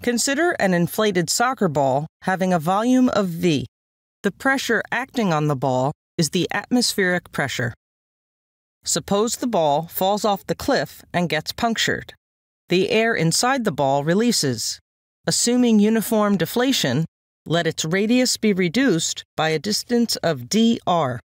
Consider an inflated soccer ball having a volume of V. The pressure acting on the ball is the atmospheric pressure. Suppose the ball falls off the cliff and gets punctured. The air inside the ball releases. Assuming uniform deflation, let its radius be reduced by a distance of dr.